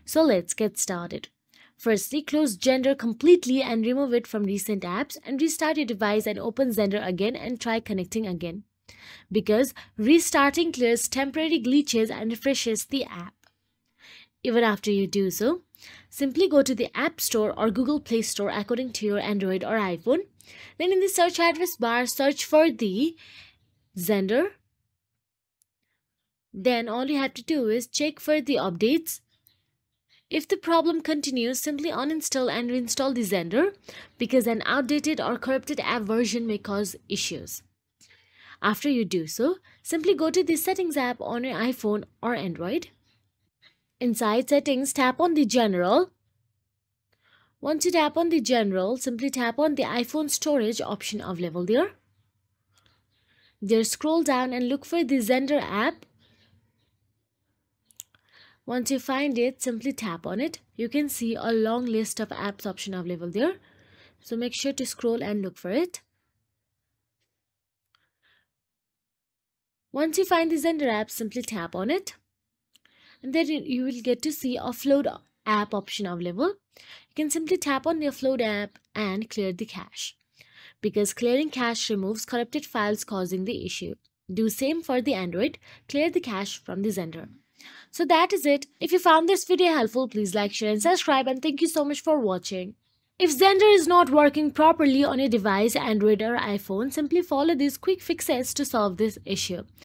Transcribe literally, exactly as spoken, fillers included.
So let's get started. Firstly, close Xender completely and remove it from recent apps, and restart your device and open Xender again and try connecting again, because restarting clears temporary glitches and refreshes the app. Even after you do so, simply go to the App Store or Google Play Store according to your Android or iPhone. Then in the search address bar, search for the Xender. Then all you have to do is check for the updates. If the problem continues, simply uninstall and reinstall the Xender, because an outdated or corrupted app version may cause issues. After you do so, simply go to the Settings app on your iPhone or Android. Inside Settings, tap on the General. Once you tap on the General, simply tap on the iPhone storage option available there. There, scroll down and look for the Xender app. Once you find it, simply tap on it. You can see a long list of apps option available there. So make sure to scroll and look for it. Once you find the Xender app, simply tap on it. And then you will get to see Offload app option available. You can simply tap on the Offload app and clear the cache, because clearing cache removes corrupted files causing the issue. Do same for the Android. Clear the cache from the Xender. So that is it. If you found this video helpful, please like, share and subscribe, and thank you so much for watching. If Xender is not working properly on your device, Android or iPhone, simply follow these quick fixes to solve this issue.